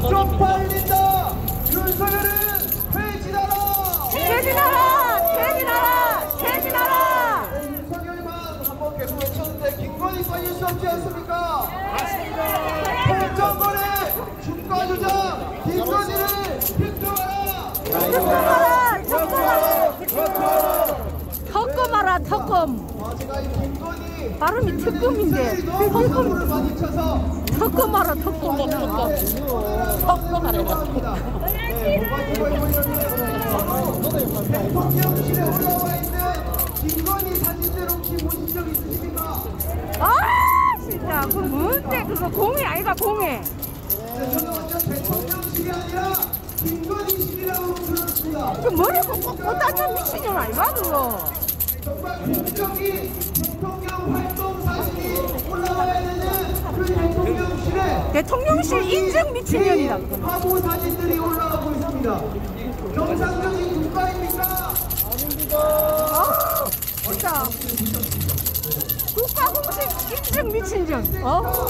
쪽팔린다. 윤석열은 퇴진하라. 퇴진하라! 퇴진하라! 퇴진하라! 윤석열만 한번 계속 외쳤는데 김건희 빠질 수 없지 않습니까? 맞습니다. 공정거래 주가 조작 김건희를 빅투하라. 특검하라 특검. 제가 이 김건희 발음이 특검인데 특검. 많이 쳐서 특검하라 특검. 대통령실에 올라와 있는 김건희 사진들 혹시 보신 적 있으십니까? 아 진짜 그 뭔데 그거 공해 아이가 공해. 저는 완전 대통령실이 아니라 김건희실이라고 들었습니다. 그 머리 꼭 꽂아줘 미친년 아이가 그거. 정말 공적인 대통령 활동 사진이 올라와야 되는 그 대통령실에 대통령실 인증 미친년이다 그거. 화보 사진들이 올라가고 있습니다. 정상적인 국가입니까? 아 진짜 국가 공식 인증 미친년. 어?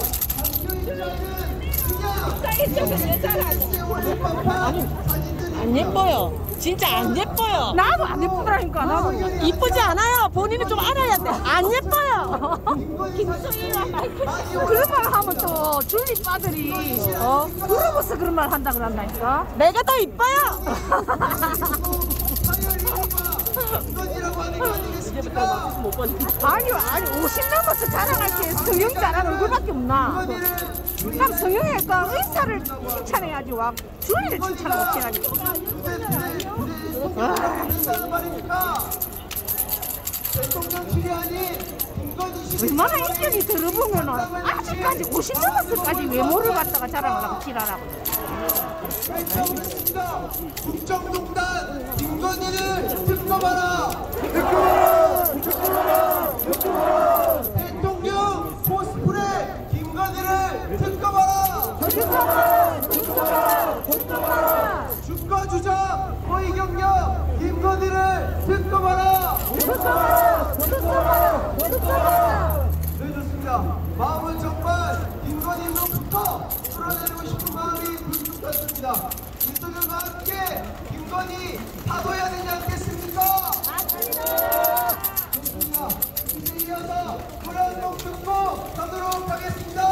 안 예뻐요. 진짜 안 예뻐요. 나도 안 예쁘더라니까 나도. 이쁘지 않아요. 본인이 좀 알아야 돼. 안 예뻐요. 그런 말 하면 또 줄리 빠들이 부러워서 그런 말 한다 그런다니까. 내가 더 이뻐요. 아니 50 넘어서 자랑할 때 성형 잘한 얼굴밖에 없나. 그럼 성형외과 의사를 칭찬해야지 와 줄리를 칭찬하고 지나니. 대통령실이 아닌 김건희 얼마나 인연이 들어보면 아직까지 50 넘어서까지 외모를 갖다가 자랑을 하고 지랄하고. 결정했습니다. 국정농단 김건희를 특검하라. 대통령 코스프레 김건희를 특검하라. 주가 조작 허위 경력 김건희를 특검하라. 네, 좋습니다. 마음은 정말 김건희로부터 끌어내리고 싶은 마음이 불쑥 같습니다. 윤석열과 함께 김건희 사도해야 되지 않겠습니까? 맞습니다. 좋습니다. 이제 이어서 불안동 특보 가도록 하겠습니다.